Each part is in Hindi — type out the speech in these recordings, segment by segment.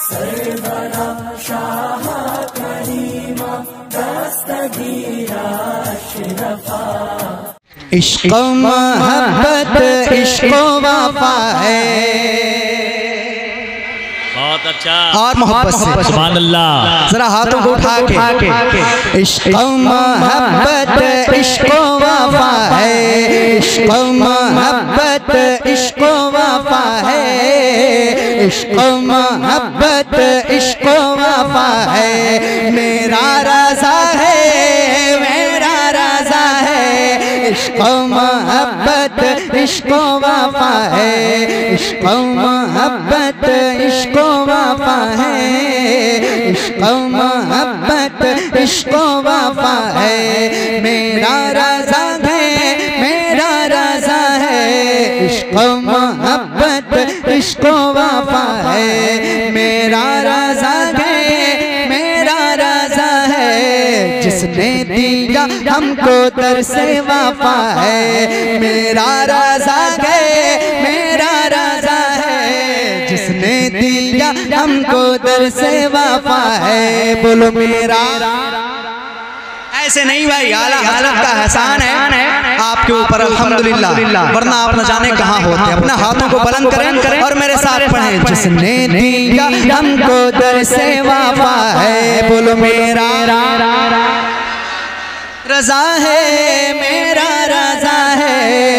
सरवरा शाह करीमा दस्तगीरा अशरफा। इश्क़ मोहब्बत इश्क़ वफ़ा है। बहुत अच्छा और मोहब्बत से सुभान अल्लाह। जरा हाथों को उठा के इश्क़ मोहब्बत इश्क़ वफ़ा है। इश्क़ मोहब्बत इश्क़ वफ़ा है। इश्क़ मोहब्बत इश्क़ वफ़ा है। मेरा रज़ा है मेरा रज़ा है। इश्क़ मोहब्बत इश्क़ वफ़ा है। इश्क़ मोहब्बत इश्क़ वफ़ा है। इश्क़ मोहब्बत इश्क़ वफ़ा है। मेरा रज़ा है मेरा रज़ा है। इश्क़ मोहब्बत इश्क़ वफ़ा है। मेरा रज़ा है मेरा रज़ा है। जिसने दिया हमको दर से वफ़ा है। मेरा रज़ा है मेरा रज़ा है। जिसने दिया हमको दर से वफ़ा है। बोलो मेरा ऐसे नहीं भाई, आला हज़रत का एहसान है आपके ऊपर अल्हम्दुलिल्लाह, वरना आप न जाने कहाँ होते। अपने हाथों को बुलंद करें और मेरे साथ पढ़ें। जिसने दिया हमको दर से वफ़ा है। बोलो मेरा रज़ा है मेरा रज़ा है।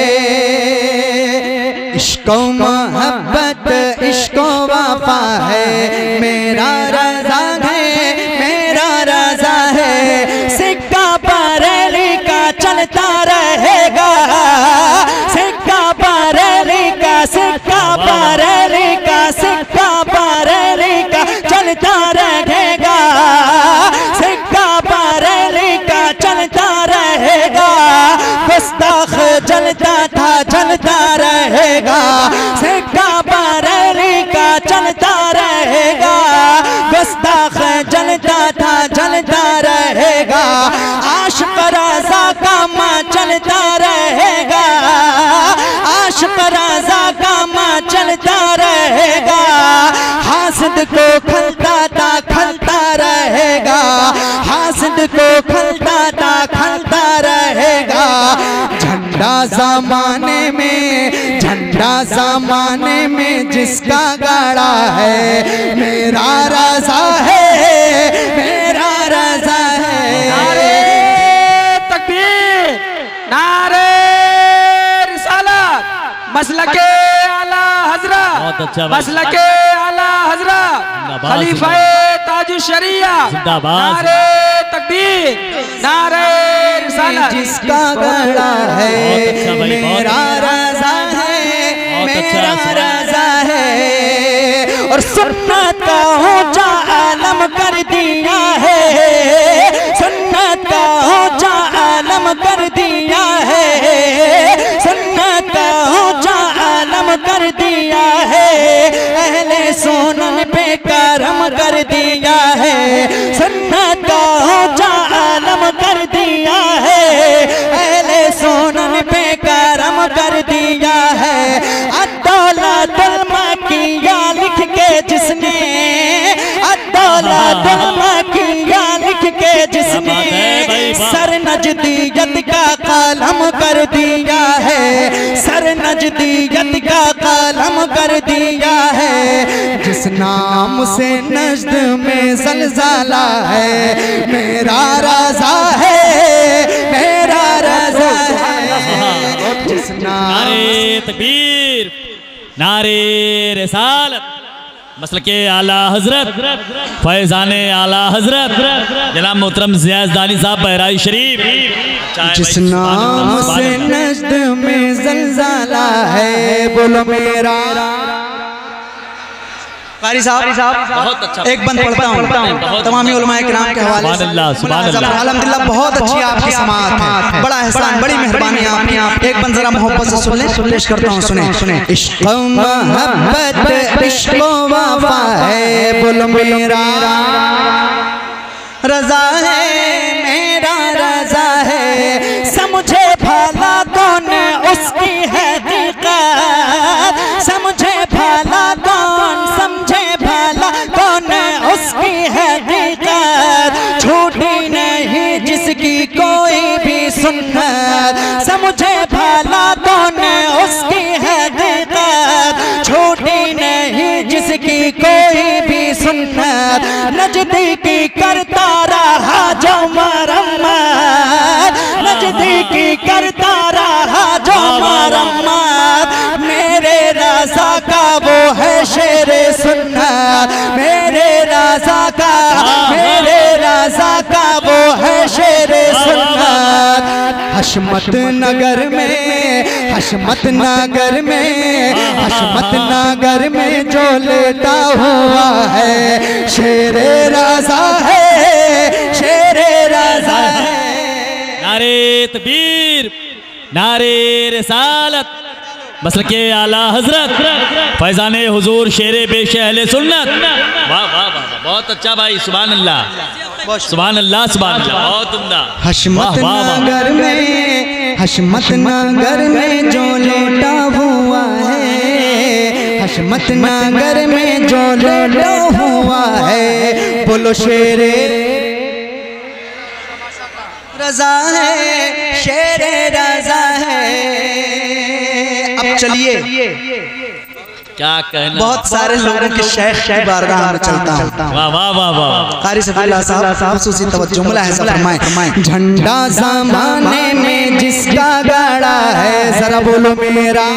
इश्क़ मोहब्बत इश्क़ वफ़ा है। मेरा रज़ा है मेरा रज़ा है। सिक्का बरेली का चलता रहेगा। सिक्का बरेली का सिक्का बरेली का सिक्का बरेली का चलता रहेगा। सिक्का बरेली का चलता रहेगा। गुस्ताख जलता था जलता रहेगा। सिक्का बरेली का चलता रहेगा। गुस्ताख जलता था जलता रहेगा। आशिक़ रज़ा का माँ चलता रहेगा। आशिक़ रज़ा का माँ चलता रहेगा। हासिद को खलता था खलता रहेगा। हासिद को खलता था खलता रहेगा। झंडा ज़माने में झंडा ज़माने में जिसका गाड़ा है। मेरा रज़ा है मेरा रज़ा है। नारे तकबीर नारे रिसालत मसलके आला हज़रत मसलके आला हज़रत खलीफाए ताजुश शरिया। नारे तकबीर नारे रिसालत। जिसका गड़ा है मेरा रज़ा है मेरा रज़ा है। और सुन्नत का ऊंचा आलम कर दिया है। सुन्नत का ऊंचा आलम कर दिया है। सुन्नत का ऊंचा आलम कर दिया है। अहले सोनन पे करम कर दिया है। सुन्नत का ऊंचा आलम कर दिया है। अहले सोनन पे करम कर दिया है। अद्दौलतुल मकिया लिख के जिसने अद्दौलतुल मकिया लिख के जिसने सर नजदीयत का कलम कर दिया है। सर नजदीयत का कलम कर दिया है। जिस नाम से नजद में ज़लज़ला है। मेरा रज़ा है मेरा रज़ा है। जिस नारे तकबीर नारे रिसालत मसलके आला हजरत फैज़ाने आला हजरत जनाब मोहतरम ज़ियादानी साहब बहराई शरीफ। जिस नाम से नजद में ज़लज़ला है। बोलो मेरा कारी साहब बहुत अच्छा एक बंद पढ़ता हूँ तमामी उलमाए किराम के हवाले से। अल्हम्दुलिल्लाह बहुत अच्छी आपकी समाअत है। बड़ा एहसान बड़ी मेहरबानी आपकी। एक बंद जरा मोहब्बत से सुन ले। पेश करता हूँ सुने। इश्क़ मोहब्बत इश्क़ वफ़ा है। बोलो मेरा रज़ा है मेरा रज़ा है। समझे भला कौन उसकी हकीकत। समझे भला कौन समझे भला कौन नजदीकी करता रहा जो मरम्मत, नजदीकी करता रहा जो मरम्मत। मेरे राजा का वो है शेरे सुन्नत, मेरे राजा का, मेरे राजा का वो है शेरे सुन्नत। हशमत नगर में, हशमत नगर में, हशमत नगर में जो लेटा हुआ है शेरे राजा है, शेरे राजा है। नारे तकबीर, नारे रिसालत, मसलके आला हजरत फैजाने हुजूर शेरे पेश अहले सुन्नत। वाह वाह वाह, बहुत अच्छा भाई, सुभान अल्लाह, सुभान अल्लाह, सुभान अल्लाह, बहुत उम्दा। हशमत नगर में, हशमत नगर में जो लेटा हुआ है, हशमत नगर में जो लेटा हुआ है, बोलो शेरे रजा है, शेरे रजा है। अब चलिए, क्या कहना, बहुत सारे लोगों के शेख की बारगाह में चलता हूँ। वाह वाह वाह वाह, कारी सफीउल्लाह साहब खुसूसी तवज्जो मुलाहिज़ा फरमाएं। झंडा ज़माने में जिसका गाड़ा है, जरा बोलो मेरा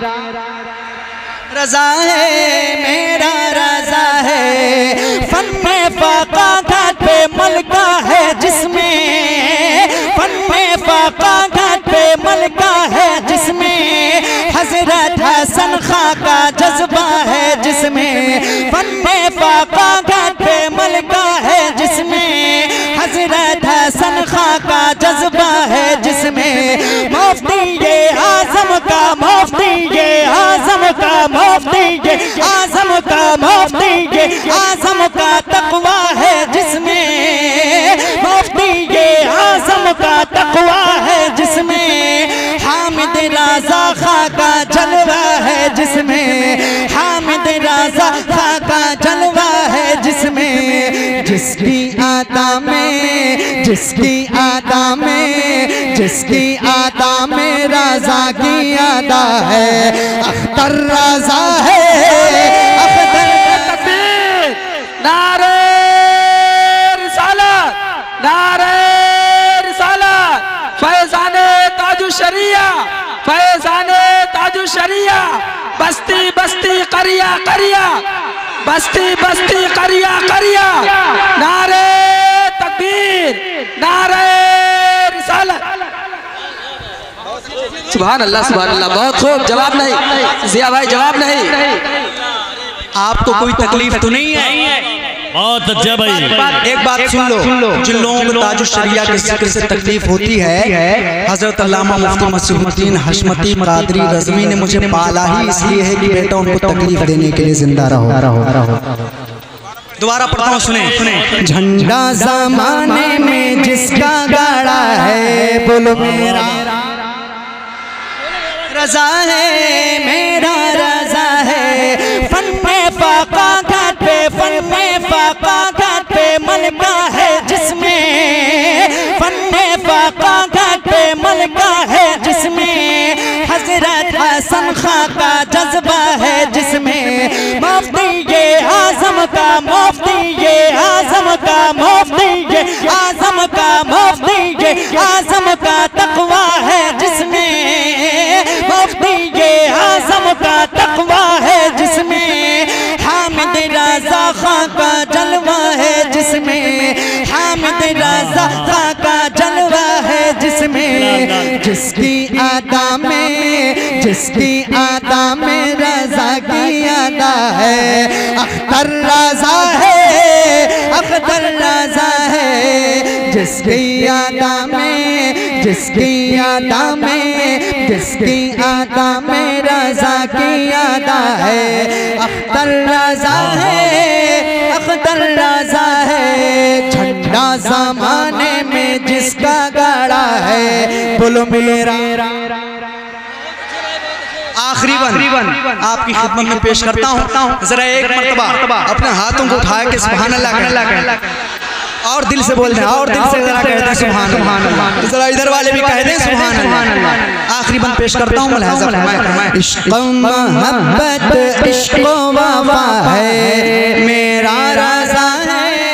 रजा है, मेरा रजा है। फन में फाका घाट पे मलका है जिसमें, फन में फाका घाट पे मलका है जिसमें, हजरत हसन खां का जज्बा है जिसमें। फन में फाका घाट पे मलका है जिसमें, हजरत हसन खां का जज्बा है जिसमें। मुफ्ती ये आजम का, मुफ्ती ये आजम का, मुफ्ती ये आजम का, मुफ्ती ये आजम का तकवा है जिसमें, मुफ्ती ये आजम का तकवा है जिसमें। हामिद राजा खां का जलवा है जिसमें, हामिद राजा खां का जलवा है जिसमें। जिसकी आदा में, जिसकी आदा में, जिसकी आदा में राजा की आदा है, अख्तर राजा है, अख्तर। तकबीर, नारे रिसालत, नारे रिसालत, फैजाने ताजु शरिया, फैजाने ताजु शरिया। बस्ती बस्ती करिया करिया, बस्ती बस्ती करिया करिया। नारे तकबीर, नारे रिसालत। सुभान अल्लाह, सुभान अल्लाह, बहुत खूब। जवाब नहीं जिया भाई, जवाब नहीं। आपको कोई तकलीफ तो नहीं है? बहुत अच्छा भाई। एक बात सुन लो, जिन लोगों को ताजुश शरिया के जिक्र से तकलीफ होती है, हजरत अल्लामा मुफ्ती मसीहुद्दीन हशमती कादरी रज़वी ने मुझे पाला ही इसलिए है कि बेटा उनको तकलीफ देने के लिए जिंदा रहो। दोबारा पढ़ता हूँ, सुने। झंडा ज़माने में जिसका गाड़ा है, बोलो मेरा रजा है, मेरा रजा है। फन में फाका घाट पे, फन में फाका घाट पे मलका है जिसमें, फन में फाका घाट पे मलका है जिसमें, हजरत हसन खां का जज्बा है जिसमें। मुफ्ती ये आजम का, मुफ्ती ये आजम का, मुफ्ती ये आजम का, मुफ्ती ये आजम का तकवा है जिसमें, मुफ्ती ये आजम का तकवा है जिसमें। हामिद राजा खां का जलवा है जिसमें, हामिद राजा खां का जलवा है जिसमें। जिसकी आदा में, जिसकी आदा में रजा की आदा है, अख्तर राजा है, अख्तर राजा है। जिसकी आदा में, जिसकी आदा में, जिसकी आदा में रजा की आदा है, अख्तर राजा है, अख्तर राजा है। झंडा ज़माने में जिसका गाड़ा है, बोलो मेरा। आखिरी बन आपकी खिदमत में पेश करता हूँ। जरा एक मर्तबा अपने हाथों को उठा के सुभान अल्लाह और दिल से बोल दें, और दिल से जरा कहते हैं सुभान अल्लाह। जरा इधर वाले भी कह दें सुभान अल्लाह। आखिरी बंद पेश करता हूँ, मुलाहिज़ा फरमाएं। इश्क़ मोहब्बत इश्क़ वफ़ा है, मेरा रज़ा है,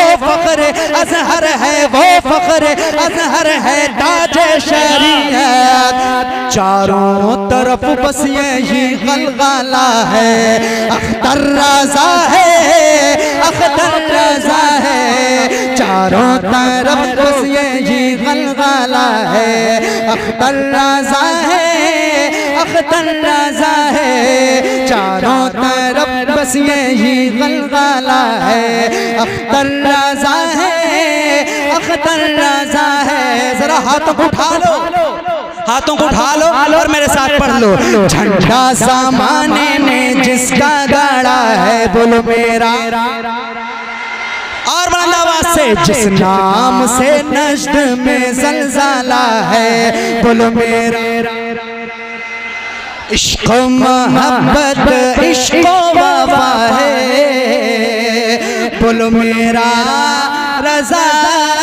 फख्र अज़हर है, वो फख्र अज़हर है ताज शरीयत। चारों तरफ बस यही गलगला है, अख्तर रज़ा है, अख्तर रज़ा है। चारों तरफ बस यही गलगला है, अख्तर रज़ा है, अख्तर रज़ा है। चारों तरफ बस यही गलगला है, अख्तर रज़ा है, अख्तर रज़ा है। जरा हाथों को उठा लो, हाथों को उठा लो और मेरे साथ पढ़ लो। झंडा सामाने ने जिसका गाड़ा है, बोलो मेरा। और बुलंद आवाज से, जिस नाम से नश्द में ज़लज़ला है, बोलो मेरा। इश्क़ मोहब्बत इश्क़ वफ़ा है, बोलो मेरा रज़ा